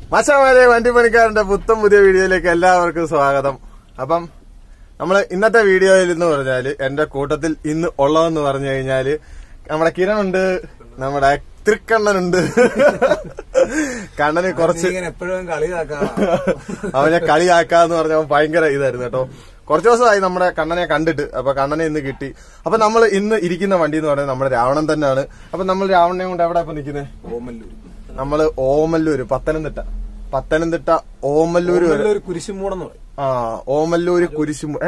മച്ചാമാരെ വണ്ടിപ്പണിക്കാരന്റെ പുത്തൻ പുതിയ വീഡിയോയിലേക്ക് എല്ലാവർക്കും സ്വാഗതം. അപ്പം നമ്മള് ഇന്നത്തെ വീഡിയോയിൽ എന്ന് പറഞ്ഞാല് എന്റെ കൂട്ടത്തിൽ ഇന്ന് ഉള്ളതെന്ന് പറഞ്ഞു കഴിഞ്ഞാല് നമ്മുടെ കിരണുണ്ട്, നമ്മുടെ തൃക്കണ്ണനുണ്ട്. കണ്ണന് കുറച്ച് എപ്പോഴും അവനെ കളിയാക്കാന്ന് പറഞ്ഞ ഭയങ്കര ഇതായിരുന്നു കേട്ടോ. കുറച്ചു ദിവസമായി നമ്മുടെ കണ്ണനെ കണ്ടിട്ട്. അപ്പൊ കണ്ണനെ ഇന്ന് കിട്ടി. അപ്പൊ നമ്മൾ ഇന്ന് ഇരിക്കുന്ന വണ്ടി എന്ന് പറയുന്നത് നമ്മുടെ രാവണൻ തന്നെയാണ്. അപ്പൊ നമ്മൾ രാവണനെ കൊണ്ട് എവിടെ ഇപ്പൊ നിൽക്കുന്നത്? നമ്മള് ഓമല്ലൂര്, പത്തനംതിട്ട ഓമല്ലൂര് വരെ. കുരിശുമൂടെന്ന് പറയും. ഓമല്ലൂര് കുരിശുമൂട്.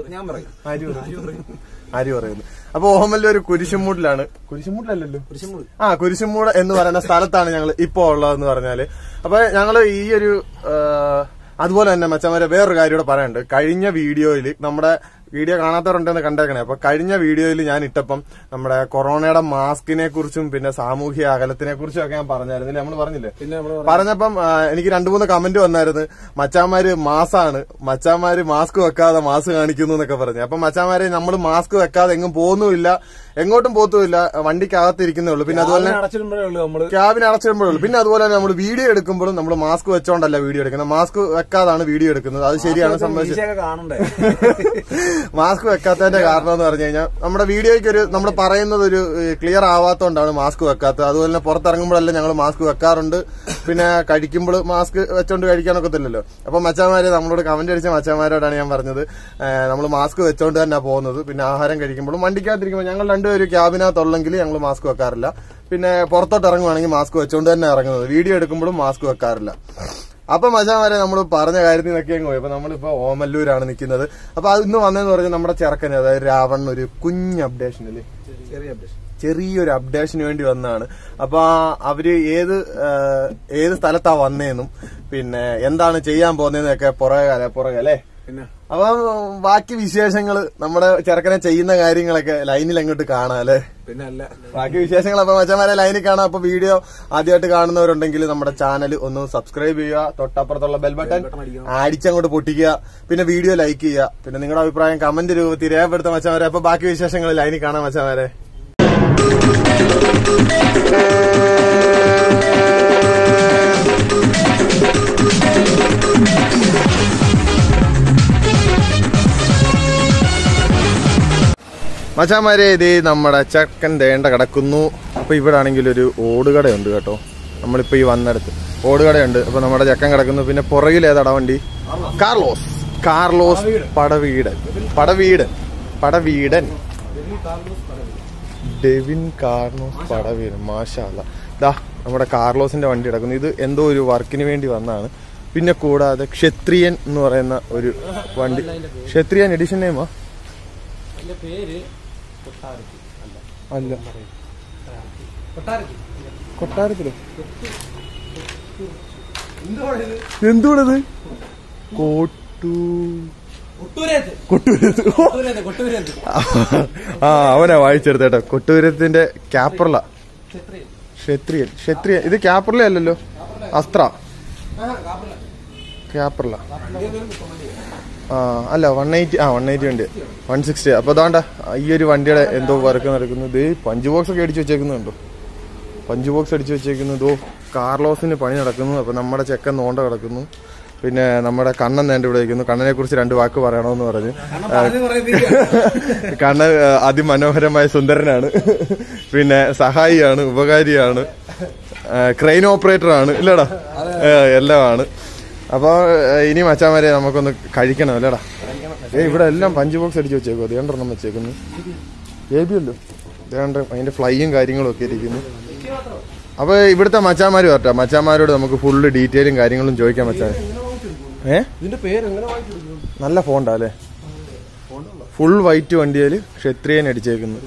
ആര് പറയുന്നു? അപ്പൊ ഓമല്ലൂര് കുരിശുമൂടിലാണ്. കുരിശുമൂടിലല്ലോ, കുരിശുമൂട് എന്ന് പറയുന്ന സ്ഥലത്താണ് ഞങ്ങൾ ഇപ്പോ ഉള്ളതെന്ന് പറഞ്ഞാല്. അപ്പൊ ഞങ്ങള് ഈ ഒരു അതുപോലെ തന്നെ മച്ചന്മാരെ വേറൊരു കാര്യം കൂടെ പറയാനുണ്ട്. കഴിഞ്ഞ വീഡിയോയില് നമ്മുടെ വീഡിയോ കാണാത്തവരുണ്ടെന്ന് കണ്ടേക്കണേ. അപ്പൊ കഴിഞ്ഞ വീഡിയോയിൽ ഞാൻ ഇട്ടപ്പം നമ്മുടെ കൊറോണയുടെ മാസ്കിനെ കുറിച്ചും പിന്നെ സാമൂഹ്യ അകലത്തിനെ കുറിച്ചും ഒക്കെ ഞാൻ പറഞ്ഞായിരുന്നില്ല, നമ്മൾ പറഞ്ഞില്ലേ? പറഞ്ഞപ്പം എനിക്ക് 2-3 കമന്റ് വന്നായിരുന്നു. മച്ചാമാര് മച്ചാമാര് മാസ്ക് വെക്കാതെ മാസ്ക് കാണിക്കുന്നു എന്നൊക്കെ പറഞ്ഞു. അപ്പൊ മച്ചാമാര് നമ്മൾ മാസ്ക് വെക്കാതെ എങ്ങും പോകുന്നുമില്ല, എങ്ങോട്ടും പോത്തുമില്ല, വണ്ടിക്കകത്തിരിക്കുന്നേ ഉള്ളൂ. പിന്നെ അതുപോലെ ക്യാബിന് അടച്ചിടുമ്പോഴേ ഉള്ളൂ. പിന്നെ അതുപോലെ തന്നെ നമ്മൾ വീഡിയോ എടുക്കുമ്പോഴും നമ്മൾ മാസ്ക് വെച്ചോണ്ടല്ല വീഡിയോ എടുക്കുന്നത്, മാസ്ക് വെക്കാതാണ് വീഡിയോ എടുക്കുന്നത്. അത് ശരിയാണ് സംബന്ധിച്ചത്. മാസ്ക് വെക്കാത്തതിന്റെ കാരണം എന്ന് പറഞ്ഞു കഴിഞ്ഞാൽ നമ്മുടെ വീഡിയോയ്ക്ക് നമ്മൾ പറയുന്നത് ഒരു ക്ലിയർ ആവാത്തോണ്ടാണ് മാസ്ക് വെക്കാത്തത്. അതുപോലെ തന്നെ പുറത്തിറങ്ങുമ്പോഴെല്ലാം ഞങ്ങൾ മാസ്ക് വെക്കാറുണ്ട്. പിന്നെ കഴിക്കുമ്പോൾ മാസ്ക് വെച്ചോണ്ട് കഴിക്കാനൊക്കത്തില്ലല്ലോ. അപ്പൊ മച്ചാമാര് നമ്മളോട് കമന്റ് അടിച്ച മച്ചാമാരോടാണ് ഞാൻ പറഞ്ഞത്, നമ്മൾ മാസ്ക് വെച്ചോണ്ട് തന്നെ പോകുന്നത്. പിന്നെ ആഹാരം കഴിക്കുമ്പോഴും വണ്ടിക്കകത്തിരിക്കുമ്പോൾ ഞങ്ങൾ രണ്ടുപേരും ക്യാബിനകത്തുള്ളെങ്കിൽ ഞങ്ങൾ മാസ്ക് വെക്കാറില്ല. പിന്നെ പുറത്തോട്ട് ഇറങ്ങുവാണെങ്കിൽ മാസ്ക് വെച്ചോണ്ട് തന്നെ ഇറങ്ങുന്നത്. വീഡിയോ എടുക്കുമ്പോഴും മാസ്ക് വെക്കാറില്ല. അപ്പൊ മച്ചാമാരെ നമ്മൾ പറഞ്ഞ കാര്യത്തിൽ നിന്നൊക്കെ അങ്ങ് പോയി. അപ്പൊ നമ്മളിപ്പോ ഓമല്ലൂരാണ് നിൽക്കുന്നത്. അപ്പൊ അത് ഇന്ന് വന്നതെന്ന് പറഞ്ഞാൽ നമ്മുടെ ചെറുക്കന്, അതായത് രാവണൻ, ഒരു കുഞ്ഞ് അപ്ഡേഷൻ അല്ലേ, ചെറിയൊരു അപ്ഡേഷന് വേണ്ടി വന്നതാണ്. അപ്പൊ അവര് ഏത് സ്ഥലത്താ വന്നേന്നും പിന്നെ എന്താണ് ചെയ്യാൻ പോകുന്നതെന്നൊക്കെ പുറകെ അല്ലേ. അപ്പൊ ബാക്കി വിശേഷങ്ങള് നമ്മുടെ ചെറുക്കനെ ചെയ്യുന്ന കാര്യങ്ങളൊക്കെ ലൈനിൽ അങ്ങോട്ട് കാണാം അല്ലെ. പിന്നെ അല്ല ബാക്കി വിശേഷങ്ങൾ അപ്പൊ മച്ചന്മാരെ ലൈനിൽ കാണാം. അപ്പൊ വീഡിയോ ആദ്യമായിട്ട് കാണുന്നവരുണ്ടെങ്കിൽ നമ്മുടെ ചാനൽ ഒന്ന് സബ്സ്ക്രൈബ് ചെയ്യുക, തൊട്ടപ്പുറത്തുള്ള ബെൽ ബട്ടൺ അടിച്ചങ്ങോട്ട് പൊട്ടിക്കുക, പിന്നെ വീഡിയോ ലൈക്ക് ചെയ്യുക, പിന്നെ നിങ്ങളുടെ അഭിപ്രായം കമന്റ് രൂപത്തിൽ രേഖപ്പെടുത്ത മച്ചന്മാരെ. അപ്പൊ ബാക്കി വിശേഷങ്ങൾ ലൈനിൽ കാണാം മച്ചന്മാരെ. മച്ചാമാരെ ഇത് നമ്മുടെ ചക്കൻ തേണ്ട കിടക്കുന്നു. അപ്പൊ ഇവിടെ ആണെങ്കിൽ ഒരു ഓടുകടയുണ്ട് കേട്ടോ. നമ്മളിപ്പോ ഈ വന്നെടുത്ത് ഓടുകടയുണ്ട്. അപ്പൊ നമ്മുടെ ചക്കൻ കിടക്കുന്നു. പിന്നെ പുറകിൽ ഏതാടാ വണ്ടി? Carlos Padaveedan Devin Carlos Padaveedan. മാഷാ അല്ലാ, ദാ നമ്മുടെ കാർലോസിന്റെ വണ്ടി കിടക്കുന്നു. ഇത് എന്തോ ഒരു വർക്കിന് വേണ്ടി വന്നതാണ്. പിന്നെ കൂടാതെ ക്ഷത്രിയൻ എന്ന് പറയുന്ന ഒരു വണ്ടി, ക്ഷത്രിയൻ എഡിഷൻ നെയിമാ അല്ല, കൊട്ടാരത്തിലോ എന്തുകൊണ്ടത്? അവനാ വായിച്ചെടുത്തേട്ടോ. കൊട്ടൂരത്തിന്റെ ക്യാപ്രല ക്ഷത്രിയൻ. ഇത് ക്യാപ്രല അല്ലല്ലോ, അസ്ത്ര ക്യാപ്രല. അല്ല 180 വണ്ടി 160. അപ്പൊ അതാണ്ട ഈ ഒരു വണ്ടിയുടെ എന്തോ വർക്ക് നടക്കുന്നത്. പഞ്ച് ബോക്സ് ഒക്കെ അടിച്ചു വെച്ചേക്കുന്നുണ്ടോ? പഞ്ച് ബോക്സ് അടിച്ചു വെച്ചേക്കുന്നതോ. കാർലോസിന് പണി നടക്കുന്നു. അപ്പൊ നമ്മുടെ ചെക്കൻ നോണ്ട കിടക്കുന്നു. പിന്നെ നമ്മുടെ കണ്ണൻ നേണ്ട ഇവിടെ ഇരിക്കുന്നു. കണ്ണനെ കുറിച്ച് 2 വാക്ക് പറയണമെന്ന് പറഞ്ഞ്. കണ്ണൻ അതിമനോഹരമായ സുന്ദരനാണ്, പിന്നെ സഹായിയാണ്, ഉപകാരിയാണ്, ക്രെയിൻ ഓപ്പറേറ്റർ ആണ്, ഇല്ലടാ, എല്ലാമാണ്. അപ്പൊ ഇനി മച്ചാമാരെ നമുക്കൊന്ന് കഴിക്കണം അല്ലേടാ. ഇവിടെ എല്ലാം പഞ്ച് ബോക്സ് അടിച്ചു വെച്ചേക്കും. അത് 2 വെച്ചേക്കുന്നു. ഏബിയല്ലോ അതിന്റെ ഫ്ലൈയും കാര്യങ്ങളും ഒക്കെ ഇരിക്കുന്നു. അപ്പൊ ഇവിടുത്തെ മച്ചാമാര് വരട്ടെ. മച്ചാമാരോട് നമുക്ക് ഫുള്ള് ഡീറ്റെയിലും കാര്യങ്ങളും ചോദിക്കാൻ മച്ചാൻ. നല്ല ഫോണ്ടാ അല്ലേ, ഫുൾ വൈറ്റ് വണ്ടിയില് ക്ഷത്രിയൻ അടിച്ചേക്കുന്നു.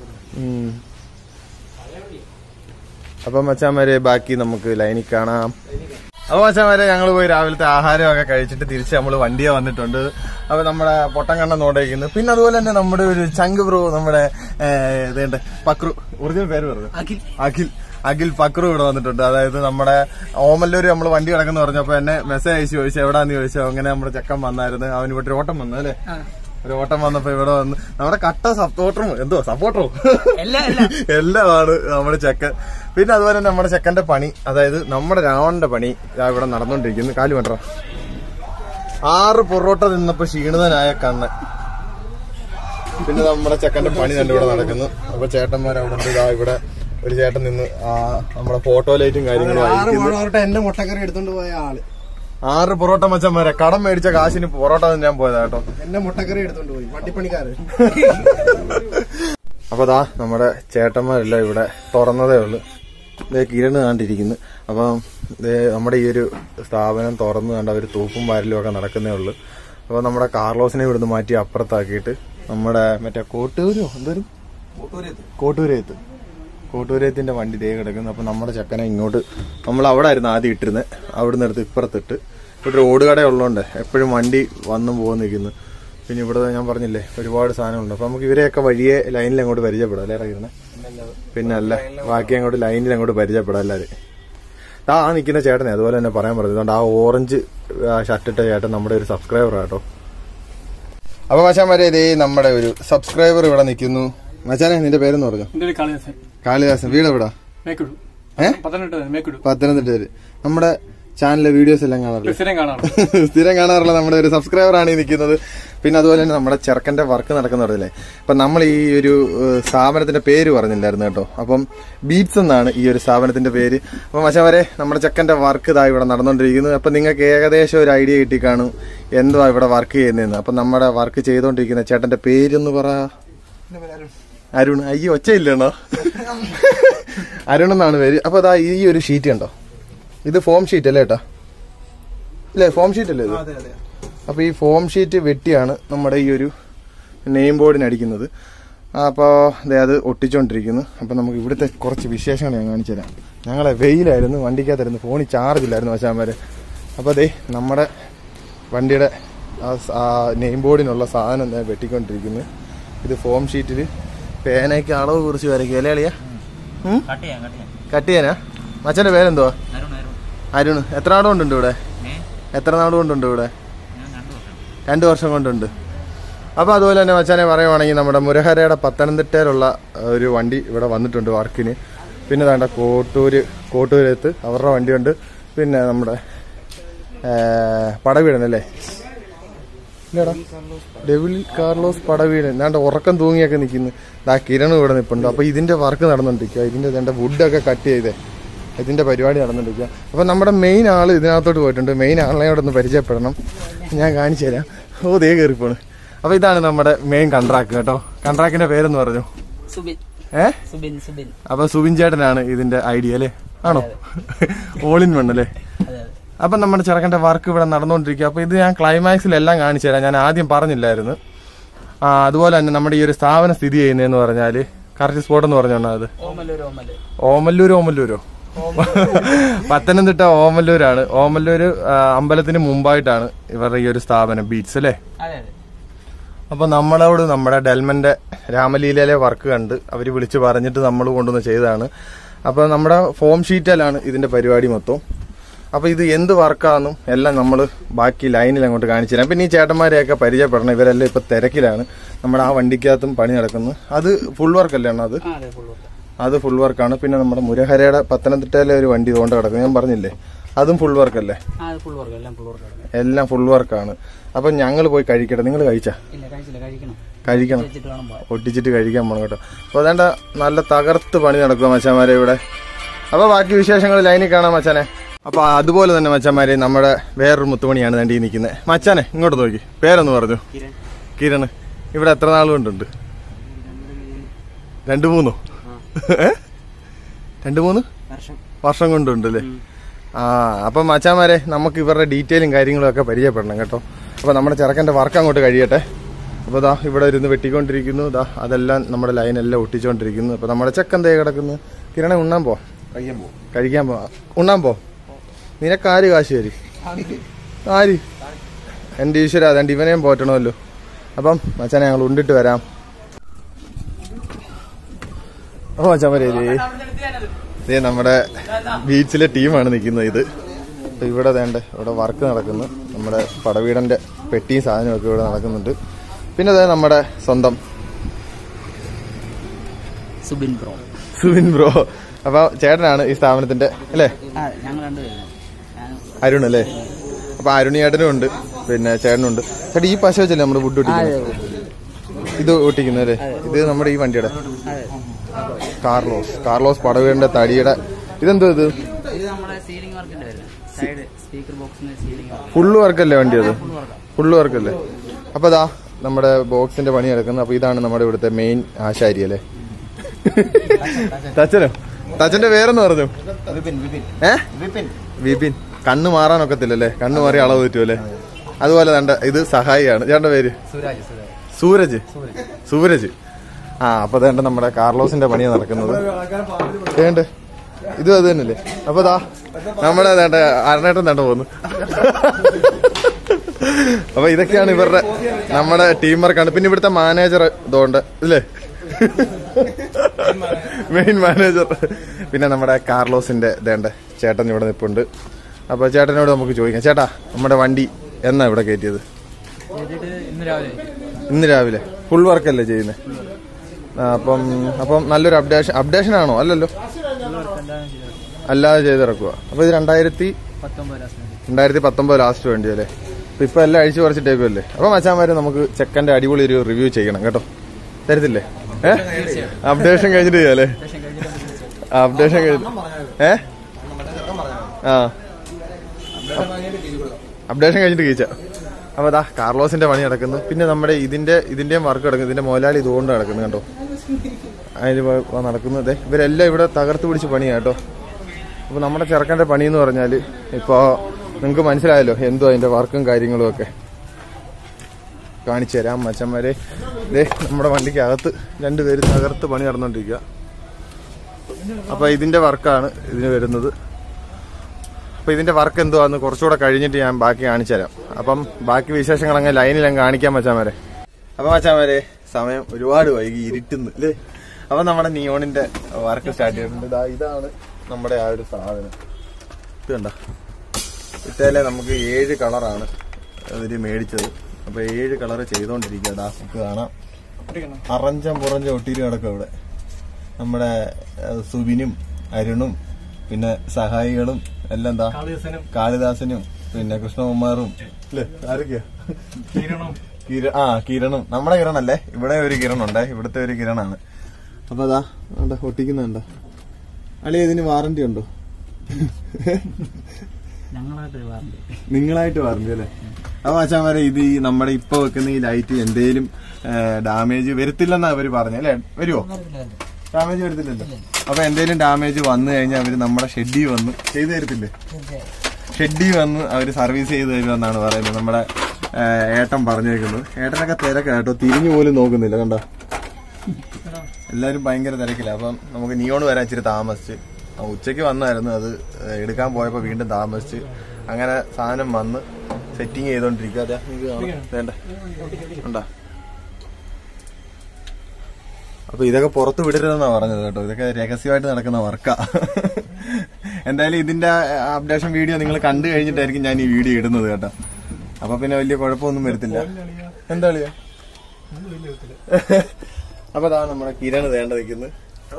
അപ്പൊ മച്ചാമാരെ ബാക്കി നമുക്ക് ലൈനിൽ കാണാം. അപ്പൊ മച്ചാമാരെ ഞങ്ങൾ പോയി രാവിലത്തെ ആഹാരമൊക്കെ കഴിച്ചിട്ട് തിരിച്ച് നമ്മള് വണ്ടിയെ വന്നിട്ടുണ്ട്. അപ്പൊ നമ്മുടെ പൊട്ടങ്കണ്ണൻ നോടേക്കുന്നു. പിന്നെ അതുപോലെ തന്നെ നമ്മുടെ ഒരു ചങ്ക് ബ്രോ, നമ്മുടെ ഇതേണ്ട പക്രു, ഒറിജിനൽ പേര് പറഞ്ഞു അഖിൽ പക്രു ഇവിടെ വന്നിട്ടുണ്ട്. അതായത് നമ്മുടെ ഓമല്ലൂര് നമ്മൾ വണ്ടി കിടക്കുന്നു പറഞ്ഞപ്പോ എന്നെ മെസ്സേജ് അയച്ചു ചോദിച്ചു എവിടാന്ന് ചോദിച്ചു. അങ്ങനെ നമ്മുടെ ചെക്കൻ വന്നായിരുന്നു. അവന് ഇവിടെ ഓട്ടം വന്നു അല്ലേ. ഒരു ഓട്ടം വന്നപ്പോ ഇവിടെ വന്ന് നമ്മുടെ കട്ട സപ്പോർട്ടറും സപ്പോർട്ടറും എല്ലാമാണ് നമ്മുടെ ചെക്കൻ. പിന്നെ അതുപോലെ തന്നെ നമ്മുടെ ചെക്കന്റെ പണി, അതായത് നമ്മുടെ രാവണന്റെ പണി ഇവിടെ നടന്നുകൊണ്ടിരിക്കുന്നു. കാല് വേണ്ട 6 പൊറോട്ട നിന്നപ്പോ ക്ഷീണിതനായ കണ്ണൻ. പിന്നെ നമ്മുടെ ചെക്കന്റെ പണി തന്നെ ഇവിടെ നടക്കുന്നു. അപ്പൊ ചേട്ടന്മാരവിടെ ഉണ്ട്. ഇതാ ഇവിടെ ഒരു ചേട്ടൻ നിന്ന് നമ്മുടെ ഫോട്ടോ ലൈറ്റും കാര്യങ്ങളും എന്റെ മുട്ടക്കറി എടുത്തോണ്ട് പോയ ആള് 6 പൊറോട്ട മച്ചന്മാരെ കടം മേടിച്ച കാശിന് പൊറോട്ട ഞാൻ പോയതാ കേട്ടോ. എന്റെ മുട്ടക്കറി എടുത്തോണ്ട് പോയി വണ്ടിപ്പണിക്കാരൻ. അപ്പൊ ദാ നമ്മുടെ ചേട്ടന്മാരെല്ലാം ഇവിടെ തുറന്നതേ ഉള്ളു. ഇതേ കിരണ് കണ്ടിരിക്കുന്നു. അപ്പം നമ്മുടെ ഈ ഒരു സ്ഥാപനം തുറന്നു കണ്ട് അവര് തൂപ്പും വാരലും ഒക്കെ നടക്കുന്നേ ഉള്ളു. അപ്പൊ നമ്മുടെ കാർലോസിനെ ഇവിടുന്ന് മാറ്റി അപ്പുറത്താക്കിയിട്ട് നമ്മുടെ മറ്റേ കോട്ടൂരേത്തിന്റെ വണ്ടി ദേ കിടക്കുന്നു. അപ്പൊ നമ്മുടെ ചെക്കനെ ഇങ്ങോട്ട് നമ്മൾ അവിടെ ആയിരുന്നു ആദ്യം ഇട്ടിരുന്നത്. അവിടെ നിന്ന് എടുത്ത് ഇപ്പുറത്തിട്ട് ഇവിടെ റോഡ് കട ഉള്ളതുകൊണ്ട് എപ്പോഴും വണ്ടി വന്നും പോകുന്ന നിൽക്കുന്നു. പിന്നെ ഇവിടെ ഞാൻ പറഞ്ഞില്ലേ ഒരുപാട് സാധനങ്ങളുണ്ട്. അപ്പൊ നമുക്ക് ഇവരെയൊക്കെ വഴിയെ ലൈനിൽ അങ്ങോട്ട് പരിചയപ്പെടാം അല്ലേ ഇറങ്ങുന്നത്? പിന്നെ അല്ല ബാക്കി അങ്ങോട്ട് ലൈനിൽ അങ്ങോട്ട് പരിചയപ്പെടാം എല്ലാവരും. ആ നിൽക്കുന്ന ചേട്ടനെ അതുപോലെ തന്നെ പറയാൻ പറഞ്ഞു. അതുകൊണ്ട് ആ ഓറഞ്ച് ഷർട്ടിട്ട ചേട്ടൻ നമ്മുടെ ഒരു സബ്സ്ക്രൈബർ ആട്ടോ. അപ്പൊ മച്ചാന്മാരെ ഇതേ നമ്മുടെ ഒരു സബ്സ്ക്രൈബർ ഇവിടെ നിൽക്കുന്നു. മച്ചാനെ നിന്റെ പേരെന്ന് പറഞ്ഞു? കാളിദാസൻ. വീട് എവിടാ? പത്തനംതിട്ട. നമ്മുടെ ചാനലിലെ വീഡിയോസ് എല്ലാം കാണാറില്ല? സ്ഥിരം കാണാറുള്ള നമ്മുടെ ഒരു സബ്സ്ക്രൈബർ ആണ് ഈ നിൽക്കുന്നത്. പിന്നെ അതുപോലെ തന്നെ നമ്മുടെ ചെറുക്കന്റെ വർക്ക് നടക്കുന്ന പറഞ്ഞില്ലേ. അപ്പൊ നമ്മൾ ഈ ഒരു സ്ഥാപനത്തിന്റെ പേര് പറഞ്ഞില്ലായിരുന്നു കേട്ടോ. അപ്പം ബീറ്റ്സ് എന്നാണ് ഈ ഒരു സ്ഥാപനത്തിന്റെ പേര്. അപ്പൊ മച്ചാവരെ നമ്മുടെ ചെക്കന്റെ വർക്ക് ഇതാ ഇവിടെ നടന്നുകൊണ്ടിരിക്കുന്നത്. അപ്പൊ നിങ്ങൾക്ക് ഏകദേശം ഒരു ഐഡിയ കിട്ടിക്കാണും എന്തുവാ ഇവിടെ വർക്ക് ചെയ്യുന്നതെന്ന്. അപ്പൊ നമ്മുടെ വർക്ക് ചെയ്തോണ്ടിരിക്കുന്ന ചേട്ടന്റെ പേരൊന്ന് പറ. അരുൺ. അയ്യോ ഒച്ചയില്ലണോ? അരുൺ എന്നാണ് പേര്. അപ്പൊ അതാ ഈ ഒരു ഷീറ്റ് കണ്ടോ, ഇത് ഫോം ഷീറ്റ് അല്ലേ ഏട്ടാ? അല്ലേ ഫോം ഷീറ്റ് അല്ലേ ഇത്? അപ്പൊ ഈ ഫോം ഷീറ്റ് വെട്ടിയാണ് നമ്മുടെ ഈ ഒരു നെയിം ബോർഡിന് അടിക്കുന്നത്. അപ്പോൾ അത് ഒട്ടിച്ചോണ്ടിരിക്കുന്നു. അപ്പൊ നമുക്ക് ഇവിടുത്തെ കുറച്ച് വിശേഷങ്ങൾ ഞാൻ കാണിച്ചു തരാം. ഞങ്ങളെ വെയിലായിരുന്നു, വണ്ടിക്കകത്തായിരുന്നു, ഫോണിൽ ചാർജ് ഇല്ലായിരുന്നു വശാന്മാരെ. അപ്പൊ അതെ നമ്മുടെ വണ്ടിയുടെ ആ നെയിം ബോർഡിനുള്ള സാധനം വെട്ടിക്കൊണ്ടിരിക്കുന്നു. ഇത് ഫോം ഷീറ്റിൽ പേനയ്ക്ക് അളവ് കുറിച്ച് വരയ്ക്കുക അല്ലേ അളിയാ? കട്ട് ചെയ്യാനാ? മച്ചന്റെ പേരെന്തുവാ? അരുൺ. എത്ര നാട് കൊണ്ടുണ്ട് ഇവിടെ? എത്ര നാട് കൊണ്ടുണ്ട് ഇവിടെ? 2 വർഷം കൊണ്ടുണ്ട്. അപ്പൊ അതുപോലെ തന്നെ മച്ചാനെ പറയുവാണെങ്കിൽ നമ്മുടെ മുരഹരയുടെ പത്തനംതിട്ടയിലുള്ള ഒരു വണ്ടി ഇവിടെ വന്നിട്ടുണ്ട് വർക്കിന്. പിന്നെ വേണ്ട കോട്ടൂരത്ത് അവരുടെ വണ്ടിയുണ്ട്. പിന്നെ നമ്മുടെ പടവീടനല്ലേ ഇല്ലടാ, ഡെവിൽ കാർലോസ് പടവീടൻ. ഞാൻ ഉറക്കം തൂങ്ങിയൊക്കെ നിൽക്കുന്നു. ആ കിരണും ഇവിടെ നിൽപ്പുണ്ട്. അപ്പൊ ഇതിന്റെ വർക്ക് നടന്നുകൊണ്ടിരിക്കുക. ഇതിന്റെ വേണ്ട വുഡൊക്കെ കട്ട് ചെയ്തേ ഇതിന്റെ പരിപാടി നടന്നുകൊണ്ടിരിക്കുക. അപ്പൊ നമ്മുടെ മെയിൻ ആള് ഇതിനകത്തോട്ട് പോയിട്ടുണ്ട്. മെയിൻ ആളിനെ അവിടെ ഒന്ന് പരിചയപ്പെടണം, ഞാൻ കാണിച്ചു തരാം. ഓ ദേ കയറിപ്പോണ്. അപ്പൊ ഇതാണ് നമ്മുടെ മെയിൻ കൺട്രാക്ട് കേട്ടോ. കൺട്രാക്ടിന്റെ പേരെന്ന് പറഞ്ഞു? അപ്പൊ സുബിൻ ചേട്ടനാണ് ഇതിന്റെ ഐഡിയ അല്ലേ? ആണോ? ഓൾ ഇൻ വൺ അല്ലേ? അപ്പൊ നമ്മുടെ ചെറുക്കന്റെ വർക്ക് ഇവിടെ നടന്നുകൊണ്ടിരിക്കുക. അപ്പൊ ഇത് ഞാൻ ക്ലൈമാക്സിലെല്ലാം കാണിച്ചു തരാം. ഞാൻ ആദ്യം പറഞ്ഞില്ലായിരുന്നു. അതുപോലെ തന്നെ നമ്മുടെ ഈ ഒരു സ്ഥാപനം സ്ഥിതി ചെയ്യുന്നതെന്ന് പറഞ്ഞാല് കറക്റ്റ് സ്പോട്ട് എന്ന് പറഞ്ഞോണ്ടാ അത് ഓമല്ലൂരോ പത്തനംതിട്ട ഓമല്ലൂരാണ്. ഓമല്ലൂര് അമ്പലത്തിന് മുമ്പായിട്ടാണ് ഇവരുടെ ഈ ഒരു സ്ഥാപനം ബീറ്റ്സ് അല്ലേ? അപ്പൊ നമ്മളോട് നമ്മുടെ ഡെൽമന്റെ രാമലീലയിലെ വർക്ക് കണ്ട് അവര് വിളിച്ചു പറഞ്ഞിട്ട് നമ്മൾ കൊണ്ടുവന്ന് ചെയ്തതാണ്. അപ്പൊ നമ്മുടെ ഫോം ഷീറ്റിലാണ് ഇതിന്റെ പരിപാടി മൊത്തം. അപ്പൊ ഇത് എന്ത് വർക്കാണെന്നും എല്ലാം നമ്മൾ ബാക്കി ലൈനിൽ അങ്ങോട്ട് കാണിച്ചു തരാം. പിന്നെ ഈ ചേട്ടന്മാരെയൊക്കെ പരിചയപ്പെടണം. ഇവരെല്ലാം ഇപ്പൊ തിരക്കിലാണ്. നമ്മുടെ ആ വണ്ടിക്കകത്തും പണി നടക്കുന്നു. അത് ഫുൾ വർക്ക് അല്ലേ? അത് ഫുൾ വർക്കാണ്. പിന്നെ നമ്മുടെ മുരഹരയുടെ പത്തനംതിട്ടയിലെ ഒരു വണ്ടി കൊണ്ട് കിടക്കുന്നു, ഞാൻ പറഞ്ഞില്ലേ, അതും ഫുൾ വർക്ക് അല്ലേ? എല്ലാം ഫുൾ വർക്കാണ്. അപ്പൊ ഞങ്ങൾ പോയി കഴിക്കട്ടെ. നിങ്ങൾ കഴിച്ചാ? കഴിക്കണം, ഒട്ടിച്ചിട്ട് കഴിക്കാൻ പോകണം കേട്ടോ. അപ്പൊ അതേണ്ട നല്ല തകർത്ത് പണി നടക്കുക മച്ചാന്മാരെ ഇവിടെ. അപ്പൊ ബാക്കി വിശേഷങ്ങൾ ലൈനിൽ കാണാം മച്ചാനെ. അപ്പൊ അതുപോലെ തന്നെ മച്ചാന്മാരെ നമ്മുടെ വേറൊരു മുത്തുമണിയാണ് തണ്ടി നിൽക്കുന്നത്. മച്ചാനെ ഇങ്ങോട്ട് നോക്കി, പേരൊന്ന് പറഞ്ഞു? കിരണ്. ഇവിടെ എത്ര നാൾ കൊണ്ടുണ്ട്? 2-3 വർഷം കൊണ്ടുണ്ട് അല്ലേ? അപ്പം മച്ചാന്മാരെ നമുക്ക് ഇവരുടെ ഡീറ്റെയിലും കാര്യങ്ങളും ഒക്കെ പരിചയപ്പെടണം കേട്ടോ. അപ്പൊ നമ്മുടെ ചെറുക്കന്റെ വർക്ക് അങ്ങോട്ട് കഴിയട്ടെ. അപ്പൊ ദാ ഇവിടെ ഇരുന്ന് വെട്ടിക്കൊണ്ടിരിക്കുന്നു. ദാ അതെല്ലാം നമ്മുടെ ലൈനെല്ലാം ഒട്ടിച്ചോണ്ടിരിക്കുന്നു. അപ്പൊ നമ്മുടെ ചെക്കൻ തേ കിടക്കുന്നു. കിരണെ ഉണ്ണാൻ പോ, കഴിക്കാൻ പോ, ഉണ്ണാൻ പോ. നിനക്കാര് കാശ് തരും? ആര്? എന്റെ ഈശ്വര, അതുകൊണ്ട് ഇവനെയും പോറ്റണമല്ലോ. അപ്പം മച്ചാനെ ഞങ്ങൾ ഉണ്ടിട്ട് വരാം. അപ്പൊ മച്ചാൻ ഇതേ നമ്മുടെ ബീച്ചിലെ ടീമാണ് നിൽക്കുന്നത്. ഇത് ഇവിടെ ഇവിടെ വർക്ക് നടക്കുന്നു. നമ്മുടെ പടവീടന്റെ പെട്ടിയും സാധനമൊക്കെ ഇവിടെ നടക്കുന്നുണ്ട്. പിന്നെ അതെ നമ്മുടെ സ്വന്തം സുബിൻ ബ്രോ. അപ്പൊ ചേട്ടനാണ് ഈ സ്ഥാപനത്തിന്റെ അല്ലേ? അരുൺ അല്ലേ? അപ്പൊ അരുണിയേട്ടനും ഉണ്ട്, പിന്നെ ചേട്ടനും ഉണ്ട്. ചേട്ടാ ഈ പശ വെച്ചല്ലേ നമ്മുടെ വുഡ് ഒട്ടിക്കുന്നത്? ഇത് ഒട്ടിക്കുന്നത് അല്ലേ? ഇത് നമ്മുടെ ഈ വണ്ടിയുടെ കാർലോസ് പടവേണ്ട തടിയുടെ. ഇതെന്തോ ഇത്? ഫുള്ള് വർക്കല്ലേ വണ്ടി? അത് ഫുള്ള് വർക്കല്ലേ? അപ്പൊ ഇതാ നമ്മുടെ ബോക്സിന്റെ പണി നടക്കുന്നത്. അപ്പൊ ഇതാണ് നമ്മുടെ ഇവിടുത്തെ മെയിൻ ആശാരി അല്ലേ? തച്ചന്റെ പേരെന്ന് പറഞ്ഞു? വിപിൻ. കണ്ണ് മാറാനൊക്കത്തില്ലല്ലേ? കണ്ണ് മാറി അളവ് പറ്റുമല്ലേ? അതുപോലെ തന്റെ ഇത് സഹായിയാണ്. ചേട്ടന്റെ പേര്? സൂരജ്. ആ അപ്പൊ തേണ്ട നമ്മുടെ കാർലോസിന്റെ പണിയാണ് നടക്കുന്നത്. വേണ്ട ഇതും അത് തന്നെയല്ലേ? അപ്പൊ ദാ നമ്മുടെ അരണേട്ടൻ തേണ്ട പോകുന്നു. അപ്പൊ ഇതൊക്കെയാണ് ഇവരുടെ നമ്മുടെ ടീം വർക്കാണ്. പിന്നെ ഇവിടുത്തെ മാനേജർ ഇതുകൊണ്ട് ഇല്ലേ? Main manager. പിന്നെ നമ്മുടെ കാർലോസിന്റെ ദേണ്ട ചേട്ടൻ ഇവിടെ നിൽപ്പുണ്ട്. അപ്പൊ ചേട്ടനോട് നമുക്ക് ചോദിക്കാം. ചേട്ടാ നമ്മുടെ വണ്ടി എന്നാ ഇവിടെ കയറ്റിയത്? ഇന്ന് രാവിലെ. ഫുൾ വർക്കല്ലേ ചെയ്യുന്നത്? അപ്പം നല്ലൊരു അപ്ഡേഷൻ ആണോ? അല്ലല്ലോ, അല്ലാതെ ചെയ്തിറക്കുക. അപ്പൊ ഇത് 2019 ലാസ്റ്റ് വേണ്ടി അല്ലേ? ഇപ്പൊ എല്ലാം അഴിച്ചു പറിച്ചിട്ടേക്കുമല്ലേ? അപ്പൊ മച്ചാന്മാര് നമുക്ക് ചെക്കന്റെ അടിപൊളി ഒരു റിവ്യൂ ചെയ്യണം കേട്ടോ. തരത്തില്ലേ? അപ്ഡേഷൻ കഴിഞ്ഞിട്ട് ചെയ്യാല്ലേ? അപ്ഡേഷൻ കഴിഞ്ഞിട്ട് അപ്ഡേഷൻ കഴിഞ്ഞിട്ട് കഴിച്ച. അപ്പൊ അതാ കാർലോസിന്റെ പണി നടക്കുന്നു. പിന്നെ നമ്മുടെ ഇതിന്റെയും വർക്ക് നടക്കുന്നു. ഇതിന്റെ മുതലാളി ഇതുകൊണ്ട് നടക്കുന്നു കേട്ടോ. അതിന് നടക്കുന്നത് ഇവരെല്ലാം ഇവിടെ തകർത്ത് പിടിച്ച് പണിയാ കേട്ടോ. അപ്പൊ നമ്മുടെ ചെറുക്കന്റെ പണി എന്ന് പറഞ്ഞാല് ഇപ്പൊ നിങ്ങക്ക് മനസ്സിലായല്ലോ എന്തോ അതിന്റെ വർക്കും കാര്യങ്ങളും ഒക്കെ. കാണിച്ചു തരാം മച്ചന്മാരെ. ഇതേ നമ്മുടെ വണ്ടിക്ക് അകത്ത് രണ്ടുപേര് തകർത്ത് പണി നടന്നുകൊണ്ടിരിക്കുക. അപ്പൊ ഇതിന്റെ വർക്കാണ് ഇതിന് വരുന്നത്. അപ്പൊ ഇതിന്റെ വർക്ക് എന്തുവാന്ന് കുറച്ചുകൂടെ കഴിഞ്ഞിട്ട് ഞാൻ ബാക്കി കാണിച്ചു തരാം. അപ്പം ബാക്കി വിശേഷങ്ങൾ അങ്ങനെ ലൈനിലങ്ങ് കാണിക്കാൻ മച്ചാന്മാരെ. അപ്പൊ മച്ചാന്മാരെ സമയം ഒരുപാട് വൈകി, ഇരുട്ടുന്നു അല്ലേ? അപ്പൊ നമ്മുടെ നിയോണിന്റെ വർക്ക് സ്റ്റാർട്ട് ചെയ്തിട്ടുണ്ട്. ഇതാണ് നമ്മുടെ ആ ഒരു സാധനം. ഇത് കണ്ട ഇട്ടേലെ നമുക്ക് 7 കളറാണ് ഇതിന് മേടിച്ചത്. അപ്പൊ 7 കളറ് ചെയ്തോണ്ടിരിക്കുക. നമുക്ക് കാണാം അറഞ്ചം പുറഞ്ചം ഒട്ടിരി കിടക്കും ഇവിടെ. നമ്മുടെ സുബിനും അരുണും പിന്നെ സഹായികളും എല്ലാം എന്താ കാളിദാസനും പിന്നെ കൃഷ്ണകുമാറും അല്ലേ? ആരൊക്കെയാ? കിരണും. നമ്മുടെ കിരണല്ലേ? ഇവിടെ ഒരു കിരണുണ്ടേ, ഇവിടുത്തെ ഒരു കിരണാണ്. അപ്പൊ അതാ ഒട്ടിക്കുന്നുണ്ടോ? അളിയ ഇതിന് വാറന്റി ഉണ്ടോ? നിങ്ങളായിട്ട് വാറന്റി അല്ലേ? അപ്പൊ അച്ഛന്മാരെ ഇത് നമ്മുടെ ഇപ്പൊ വെക്കുന്ന ഈ ലൈറ്റ് എന്തേലും ഡാമേജ് വരുത്തില്ലെന്നാ അവര് പറഞ്ഞ അല്ലേ? വരുവോ? ഡാമേജ് വരുത്തില്ലല്ലോ. അപ്പൊ എന്തേലും ഡാമേജ് വന്നു കഴിഞ്ഞാൽ അവര് നമ്മുടെ ഷെഡിൽ വന്ന് ചെയ്തു തരത്തില്ലേ? ഷെഡിൽ വന്ന് അവര് സർവീസ് ചെയ്ത് തരുമെന്നാണ് പറയുന്നത് നമ്മുടെ ഏട്ടൻ പറഞ്ഞേക്കുന്നത്. ഏട്ടനൊക്കെ തിരക്കാ കേട്ടോ, തിരിഞ്ഞു പോലും നോക്കുന്നില്ല. കണ്ട എല്ലാരും ഭയങ്കര തിരക്കില്ല. അപ്പം നമുക്ക് നിയോൺ വരാൻ ഇച്ചിരി താമസിച്ച്. ഉച്ചയ്ക്ക് വന്നായിരുന്നു, അത് എടുക്കാൻ പോയപ്പോ വീണ്ടും താമസിച്ച്. അങ്ങനെ സാധനം വന്ന് സെറ്റിങ് ചെയ്തോണ്ടിരിക്കുക. അതെ വേണ്ട ഉണ്ടാ. അപ്പൊ ഇതൊക്കെ പുറത്ത് വിടരുതെന്നാ പറഞ്ഞത് കേട്ടോ. ഇതൊക്കെ രഹസ്യമായിട്ട് നടക്കുന്ന വർക്കാ. എന്തായാലും ഇതിന്റെ അപ്ഡേഷൻ വീഡിയോ നിങ്ങൾ കണ്ടു കഴിഞ്ഞിട്ടായിരിക്കും ഞാൻ ഈ വീഡിയോ ഇടുന്നത് കേട്ടോ. അപ്പൊ പിന്നെ വലിയ കുഴപ്പമൊന്നും വരത്തില്ല. എന്താ കളിയാ? അപ്പൊ അതാ നമ്മുടെ കിരണ് വേണ്ട നിൽക്കുന്നത്.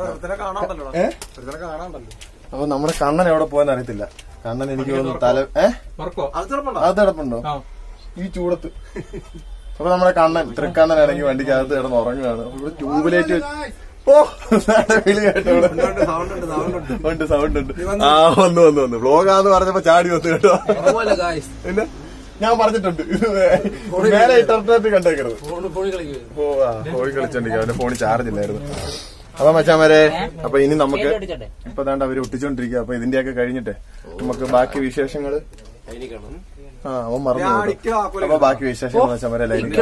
അപ്പൊ നമ്മുടെ കണ്ണൻ എവിടെ പോകാൻ അറിയത്തില്ല. കണ്ണൻ എനിക്ക് തോന്നുന്നു അത് കിടപ്പുണ്ടോ ഈ ചൂടത്ത്? അപ്പൊ നമ്മുടെ കണ്ണൻ തൃക്കണ്ണനാണെങ്കിൽ വണ്ടിക്ക് അകത്ത് കിടന്ന് ഉറങ്ങുകയാണ്. ഇവിടെ ട്യൂബിലേറ്റ് വിളി കേട്ടോ. ഉണ്ട്, സൗണ്ട് ഉണ്ട്. വന്നു വ്ലോഗാന്ന് പറഞ്ഞപ്പോ ചാടി വന്നു കേട്ടോ. പിന്നെ ഞാൻ പറഞ്ഞിട്ടുണ്ട് ഇത് മേലെ ഇന്റർനെറ്റ് കണ്ടേക്കരുത്. പോയി കളിച്ചോണ്ടിരിക്കുക. അവന്റെ ഫോണിൽ ചാർജ് ഇല്ലായിരുന്നു. അപ്പൊ മച്ചാമാരെ, അപ്പൊ ഇനി നമുക്ക് ഇപ്പൊ ദാണ്ട് അവര് ഒട്ടിച്ചോണ്ടിരിക്കുക. അപ്പൊ ഇതിന്റെയൊക്കെ കഴിഞ്ഞിട്ട് നമുക്ക് ബാക്കി വിശേഷങ്ങള് അവൻ മറന്നു. അപ്പൊ ബാക്കി വിശേഷങ്ങൾ മച്ചാമാരെ ലൈനിൽ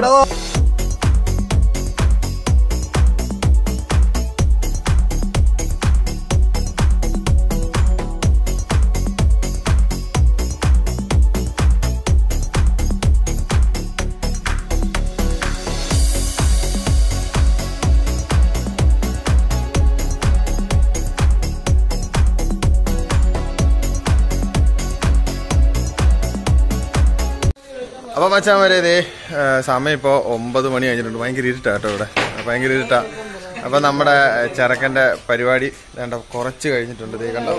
അപ്പൊ മച്ചാൻ ഇതേ സമയം ഇപ്പോ 9 മണി കഴിഞ്ഞിട്ടുണ്ട്. ഭയങ്കര ഇരുട്ടാ കേട്ടോ ഇവിടെ, ഭയങ്കര ഇരുട്ടാ. അപ്പൊ നമ്മുടെ ചെറുക്കന്റെ പരിപാടി വേണ്ട കുറച്ച് കഴിഞ്ഞിട്ടുണ്ട്, ഇതേ കണ്ടോ.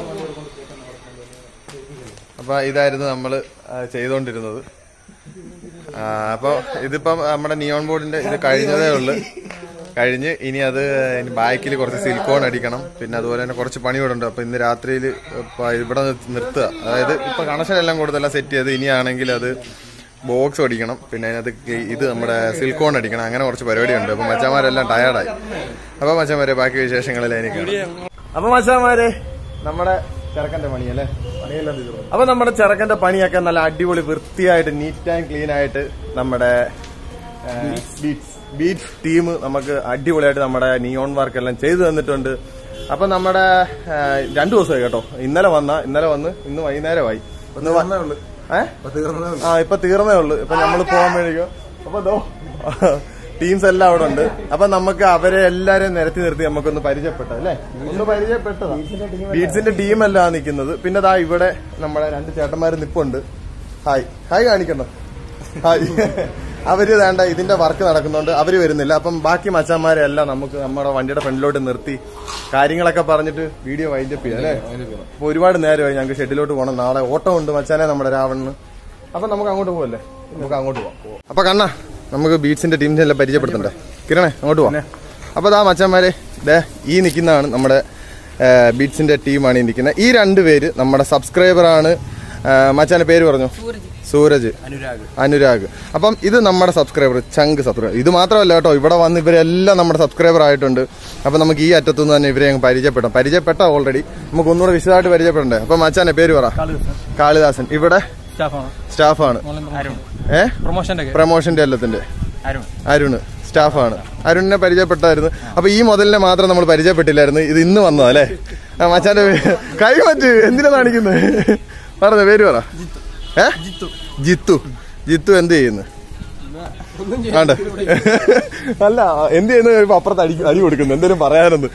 അപ്പൊ ഇതായിരുന്നു നമ്മള് ചെയ്തോണ്ടിരുന്നത്. അപ്പൊ ഇതിപ്പം നമ്മുടെ നിയോൺ ബോർഡിന്റെ ഇത് കഴിഞ്ഞതേ ഉള്ളു. കഴിഞ്ഞ് ഇനി അത് ബാക്കിൽ കുറച്ച് സിലിക്കോൺ അടിക്കണം. പിന്നെ അതുപോലെ തന്നെ കുറച്ച് പണി ഇവിടെ ഉണ്ട്. അപ്പൊ ഇന്ന് രാത്രിയിൽ ഇവിടെ നിർത്തുക. അതായത് ഇപ്പൊ കണക്ഷൻ എല്ലാം കൂടുതലെല്ലാം സെറ്റ് ചെയ്ത് ഇനിയാണെങ്കിൽ അത് ബോക്സ് അടിക്കണം. പിന്നെ അതിനകത്ത് ഇത് നമ്മുടെ സിലിക്കോൺ അടിക്കണം. അങ്ങനെ കുറച്ച് പരിപാടിയുണ്ട്. അപ്പൊ മച്ചാന്മാരെല്ലാം ടയർഡായി. അപ്പൊ മച്ചാന്മാരെ ബാക്കി വിശേഷങ്ങളെല്ലാം എനിക്ക്. അപ്പൊ മച്ചാന്മാരെ നമ്മുടെ ചെറുക്കന്റെ പണിയല്ലേ, പണിയെല്ലാം തീർന്നു. അപ്പൊ നമ്മുടെ ചെറുക്കന്റെ പണിയൊക്കെ നല്ല അടിപൊളി വൃത്തിയായിട്ട് നീറ്റ് ആൻഡ് ക്ലീൻ ആയിട്ട് നമ്മുടെ ബീറ്റ്സ് ടീം നമുക്ക് അടിപൊളിയായിട്ട് നമ്മുടെ നിയോൺ വർക്ക് എല്ലാം ചെയ്തു തന്നിട്ടുണ്ട്. അപ്പൊ നമ്മുടെ 2 ദിവസമായി കേട്ടോ. ഇന്നലെ വന്ന് ഇന്ന് വൈകുന്നേരമായി. ഇപ്പൊ തീർന്നേ ഉള്ളു. ഇപ്പൊ നമ്മള് പോകാൻ വേണ്ടിക്കോ. അപ്പൊ ടീംസ് എല്ലാം അവിടെ ഉണ്ട്. അപ്പൊ നമുക്ക് അവരെ എല്ലാരെയും നിരത്തി നിർത്തി നമുക്കൊന്ന് പരിചയപ്പെട്ടത് അല്ലെ, ഒന്ന് പരിചയപ്പെട്ടതാ. ബീറ്റ്സിന്റെ ടീമെല്ലാം നിൽക്കുന്നത്. പിന്നെ ദാ ഇവിടെ നമ്മുടെ 2 ചേട്ടന്മാര് നിപ്പുണ്ട്. ഹായ് കാണിക്കണ്ടോ? ഹായ്. അവര് വേണ്ട ഇതിന്റെ വർക്ക് നടക്കുന്നുണ്ട്, അവര് വരുന്നില്ല. അപ്പം ബാക്കി മച്ചാന്മാരെ എല്ലാം നമുക്ക് നമ്മുടെ വണ്ടിയുടെ ഫ്രണ്ടിലോട്ട് നിർത്തി കാര്യങ്ങളൊക്കെ പറഞ്ഞിട്ട് വീഡിയോ വൈൻഡപ്പ് ചെയ്യാം അല്ലെ. അപ്പൊ ഒരുപാട് നേരമായി ഞങ്ങൾക്ക് ഷെഡിലോട്ട് പോകണം. നാളെ ഓട്ടം ഉണ്ട് മച്ചാനെ നമ്മുടെ രാവണിന്. അപ്പൊ നമുക്ക് അങ്ങോട്ട് പോകല്ലേ, നമുക്ക് അങ്ങോട്ട് പോവാം. അപ്പൊ കണ്ണ നമുക്ക് ബീറ്റ്സിന്റെ ടീമിനെ എല്ലാം പരിചയപ്പെടുത്തണ്ടേ. കിരണേ അങ്ങോട്ട് പോവാം. അപ്പൊ ദാ മച്ചാന്മാരെ ഈ നിൽക്കുന്നതാണ് നമ്മുടെ ബീറ്റ്സിന്റെ ടീമാണ് ഈ നിൽക്കുന്നത്. ഈ 2 പേര് നമ്മുടെ സബ്സ്ക്രൈബറാണ്. മച്ചാന്റെ പേര് പറഞ്ഞു, സൂരജ്, അനുരാഗ്. അപ്പം ഇത് നമ്മുടെ സബ്സ്ക്രൈബർ, ചങ്ക് സബ്സ്ക്രൈബർ. ഇത് മാത്രമല്ല കേട്ടോ, ഇവിടെ വന്ന് ഇവരെല്ലാം നമ്മുടെ സബ്സ്ക്രൈബർ ആയിട്ടുണ്ട്. അപ്പൊ നമുക്ക് ഈ അറ്റത്തുനിന്ന് തന്നെ ഇവരെ പരിചയപ്പെട്ട ഓൾറെഡി. നമുക്ക് ഒന്നുകൂടെ വിശദമായിട്ട് പരിചയപ്പെടണ്ടേ. അപ്പൊ മച്ചാന്റെ പേര് പറ. കാളിദാസൻ. ഇവിടെ സ്റ്റാഫാണ്. പ്രൊമോഷന്റെ എല്ലാത്തിന്റെ അരുൺ സ്റ്റാഫാണ്. അരുണിനെ പരിചയപ്പെട്ടായിരുന്നു. അപ്പൊ ഈ മുതലിനെ മാത്രം നമ്മൾ പരിചയപ്പെട്ടില്ലായിരുന്നു. ഇത് ഇന്ന് വന്നതാ അല്ലെ. മച്ചാന്റെ കൈ മറ്റ് എന്തിനാ കാണിക്കുന്നത്? പറഞ്ഞ പേര് പറ. ജിത്തു എന്ത് ചെയ്യുന്നു? ആണ്ട് അല്ല, എന്ത് ചെയ്യുന്ന അപ്പുറത്ത് അടി കൊടുക്കുന്നു. എന്തേലും പറയാനൊന്ന്.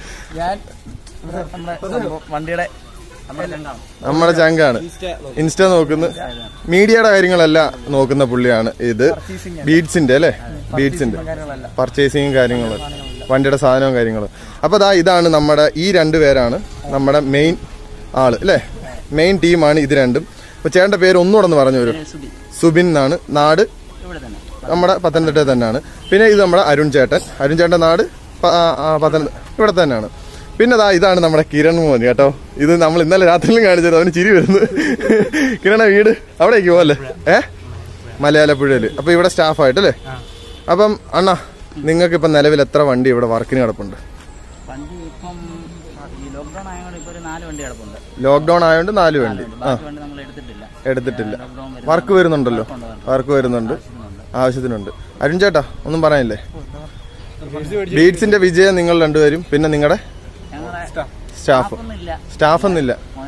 നമ്മുടെ ചങ്കാണ്. ഇൻസ്റ്റ നോക്കുന്ന, മീഡിയയുടെ കാര്യങ്ങളെല്ലാം നോക്കുന്ന പുള്ളിയാണ്. ഇത് ബീറ്റ്സിന്റെ അല്ലെ, ബീറ്റ്സിന്റെ പർച്ചേസിങ് കാര്യങ്ങള്, വണ്ടിയുടെ സാധനവും കാര്യങ്ങളും. അപ്പൊ ഇതാണ് നമ്മുടെ ഈ 2 പേരാണ് നമ്മുടെ മെയിൻ ആള് അല്ലെ, മെയിൻ ടീമാണ് ഇത് 2ഉം. അപ്പൊ ചേട്ടന്റെ പേര് ഒന്നുകൂടെ ഒന്ന് പറഞ്ഞു വരും. സുബിൻ എന്നാണ്. നാട് നമ്മുടെ പത്തനംതിട്ട തന്നെയാണ്. പിന്നെ ഇത് നമ്മുടെ അരുൺ ചേട്ടന്റെ നാട് ഇവിടെ തന്നെയാണ്. പിന്നെ ഇതാണ് നമ്മുടെ കിരൺ മോൻ കേട്ടോ. ഇത് നമ്മൾ ഇന്നലെ രാത്രിയിലും കാണിച്ചത്. അവന് ചിരി വരുന്നു. കിരണ വീട് അവിടേക്ക് പോവല്ലേ, മലയാളപ്പുഴയില്. അപ്പൊ ഇവിടെ സ്റ്റാഫായിട്ടല്ലേ. അപ്പം അണ്ണ നിങ്ങൾക്ക് ഇപ്പൊ നിലവിൽ എത്ര വണ്ടി ഇവിടെ വർക്കിന് കിടപ്പുണ്ട്? ലോക്ക്ഡൌൺ ആയതുകൊണ്ട് 4 വണ്ടി എടുത്തിട്ടില്ല. വർക്ക് വരുന്നുണ്ടല്ലോ, വർക്ക് വരുന്നുണ്ട്, ആവശ്യത്തിനുണ്ട്. അരുൺ ചേട്ടാ ഒന്നും പറയാനില്ലേ? ബീറ്റ്സിന്റെ വിജയം നിങ്ങൾ 2 പേരും. പിന്നെ നിങ്ങളുടെ സ്റ്റാഫൊന്നുമില്ല,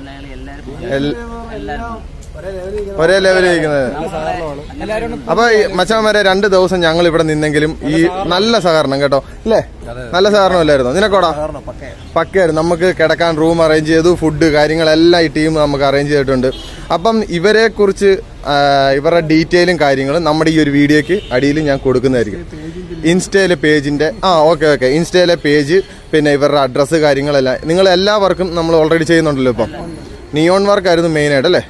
ഒരേ ലെവലിൽ ഇരിക്കുന്നത്. അപ്പൊ മച്ചാന്മാരെ 2 ദിവസം ഞങ്ങൾ ഇവിടെ നിന്നെങ്കിലും ഈ നല്ല സഹകരണം കേട്ടോ അല്ലേ, നല്ല സഹകരണം അല്ലായിരുന്നു? നിനക്കോടാ പക്കയായിരുന്നു. നമുക്ക് കിടക്കാൻ റൂം അറേഞ്ച് ചെയ്തു, ഫുഡ് കാര്യങ്ങളെല്ലാം ഈ ടീം നമുക്ക് അറേഞ്ച് ചെയ്തിട്ടുണ്ട്. അപ്പം ഇവരെ കുറിച്ച് ഇവരുടെ ഡീറ്റെയിലും കാര്യങ്ങളും നമ്മുടെ ഈ ഒരു വീഡിയോക്ക് അടിയിൽ ഞാൻ കൊടുക്കുന്നതായിരിക്കും. ഇൻസ്റ്റയിലെ പേജിന്റെ ഓക്കെ ഇൻസ്റ്റയിലെ പേജ്, പിന്നെ ഇവരുടെ അഡ്രസ്സ് കാര്യങ്ങളെല്ലാം. നിങ്ങൾ എല്ലാ വർക്കും നമ്മൾ ഓൾറെഡി ചെയ്യുന്നുണ്ടല്ലോ. ഇപ്പം നിയോൺ വർക്ക് ആയിരുന്നു മെയിൻ ആയിട്ട് അല്ലേ?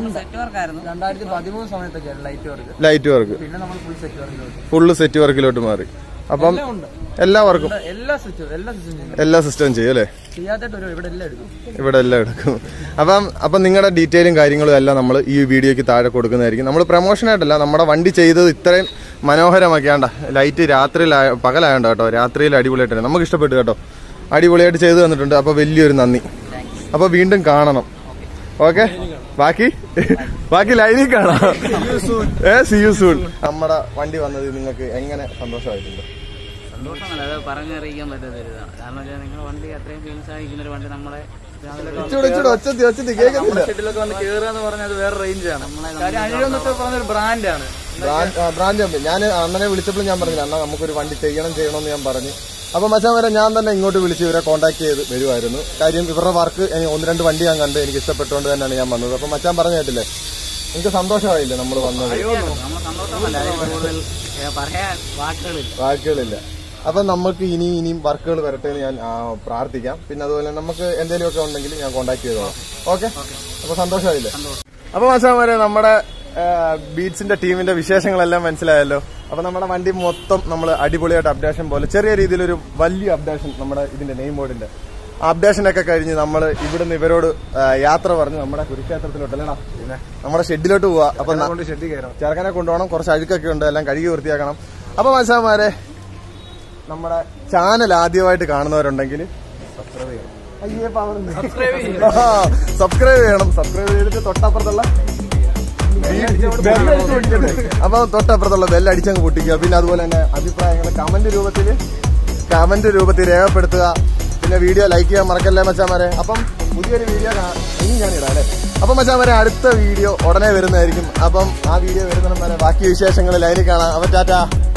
ലൈറ്റ് വർക്ക് ഫുള്ള് സെറ്റ് വർക്കിലോട്ട് മാറി. അപ്പം എല്ലാ വർക്കും എല്ലാ സിസ്റ്റവും ചെയ്യും അല്ലേ? ഇവിടെ എല്ലാം എടുക്കും. അപ്പം നിങ്ങളുടെ ഡീറ്റെയിലും കാര്യങ്ങളും എല്ലാം നമ്മൾ ഈ വീഡിയോക്ക് താഴെ കൊടുക്കുന്നതായിരിക്കും. നമ്മൾ പ്രൊമോഷനായിട്ടല്ല, നമ്മുടെ വണ്ടി ചെയ്തത് ഇത്രയും മനോഹരമാക്കിയാണ്ട. ലൈറ്റ് രാത്രിയിൽ പകലായണ്ട കേട്ടോ, രാത്രിയിൽ അടിപൊളിയായിട്ട് നമുക്ക് ഇഷ്ടപ്പെട്ടു കേട്ടോ, അടിപൊളിയായിട്ട് ചെയ്തു തന്നിട്ടുണ്ട്. അപ്പൊ വലിയൊരു നന്ദി. അപ്പൊ വീണ്ടും കാണണം. ഓക്കെ, ബാക്കി ലൈനിൽ കാണാം. See you soon. നമ്മുടെ വണ്ടി വന്നത് നിങ്ങൾക്ക് എങ്ങനെ സന്തോഷമായിട്ടുണ്ട്? പറഞ്ഞറിയിക്കാൻ പറ്റാത്ത കാരണം നിങ്ങളുടെ വണ്ടി അത്രയും ഫേമസ് ആയിരിക്കുന്ന ഒരു വണ്ടി നമ്മളെ ഷെഡിലൊക്കെ വന്ന് കേറുക എന്ന് പറഞ്ഞാൽ വേറെ റേഞ്ചാണ്. പറഞ്ഞൊരു ബ്രാൻഡാണ്. ഞാൻ അണ്ണനെ വിളിച്ചപ്പോൾ ഞാൻ പറഞ്ഞില്ല, അണ്ണാ നമുക്കൊരു വണ്ടി ചെയ്യണമെന്ന് ഞാൻ പറഞ്ഞു. അപ്പൊ മച്ചാൻ വരെ ഞാൻ തന്നെ ഇങ്ങോട്ട് വിളിച്ച് ഇവരെ കോൺടാക്ട് ചെയ്ത് വരുമായിരുന്നു. കാര്യം ഇവരുടെ വർക്ക് 1-2 വണ്ടി ഞാൻ കണ്ട് എനിക്ക് ഇഷ്ടപ്പെട്ടുകൊണ്ട് തന്നെയാണ് ഞാൻ വന്നത്. അപ്പൊ മച്ചാൻ പറഞ്ഞു കേട്ടില്ലേ, നിങ്ങൾക്ക് സന്തോഷമായില്ലേ നമ്മൾ വന്നത്? നമ്മൾ സന്തോഷമല്ല, കൂടുതൽ പറയാൻ വാക്കുകളില്ല. അപ്പൊ നമുക്ക് ഇനിയും വർക്കുകൾ വരട്ടെ എന്ന് ഞാൻ പ്രാർത്ഥിക്കാം. പിന്നെ അതുപോലെ നമുക്ക് എന്തെങ്കിലുമൊക്കെ ഉണ്ടെങ്കിൽ ഞാൻ കോൺടാക്ട് ചെയ്തോളാം. ഓക്കെ, അപ്പൊ സന്തോഷമായില്ലേ? അപ്പൊ മച്ചാമാരെ, നമ്മുടെ ബീറ്റ്സിന്റെ ടീമിന്റെ വിശേഷങ്ങളെല്ലാം മനസ്സിലായല്ലോ. അപ്പൊ നമ്മുടെ വണ്ടി മൊത്തം നമ്മൾ അടിപൊളിയായിട്ട് അപ്ഡേഷൻ പോലെ ചെറിയ രീതിയിലൊരു വലിയ അപ്ഡേഷൻ നമ്മുടെ ഇതിന്റെ നെയിം ബോർഡിന്റെ അപ്ഡേഷനൊക്കെ കഴിഞ്ഞ് നമ്മൾ ഇവിടുന്ന് ഇവരോട് യാത്ര പറഞ്ഞ് നമ്മുടെ കുരുക്ഷേത്രത്തിലോട്ടല്ലേടാ പിന്നെ നമ്മുടെ ഷെഡിലോട്ട് പോവാ. അപ്പൊ ചെറുക്കനെ കൊണ്ടുപോകണം, കുറച്ച് അഴുക്കൊക്കെ ഉണ്ട്, എല്ലാം കഴുകി വൃത്തിയാക്കണം. അപ്പൊ മച്ചാമാരെ, നമ്മുടെ ചാനൽ ആദ്യമായിട്ട് കാണുന്നവരുണ്ടെങ്കിൽ സബ്സ്ക്രൈബ് ചെയ്യണം. സബ്സ്ക്രൈബ് ചെയ്തിട്ട് തൊട്ടപ്പുറത്തുള്ള തൊട്ടപ്പുറത്തുള്ള ബെല്ലടിച്ചങ്ങ് പൊട്ടിക്കുക. പിന്നെ അതുപോലെ തന്നെ അഭിപ്രായങ്ങൾ കമന്റ് രൂപത്തിൽ രേഖപ്പെടുത്തുക. പിന്നെ വീഡിയോ ലൈക്ക് ചെയ്യാൻ മറക്കല്ലേ മച്ചാമാരെ. അപ്പം പുതിയൊരു വീഡിയോ ഇനി ഞാൻ ഇടാം അല്ലേ? അപ്പം മച്ചാമാരെ, അടുത്ത വീഡിയോ ഉടനെ വരുന്നതായിരിക്കും. അപ്പം ആ വീഡിയോ വരുന്ന ബാക്കി വിശേഷങ്ങൾ ലൈനിൽ കാണാം. അപ്പം ടാറ്റാ.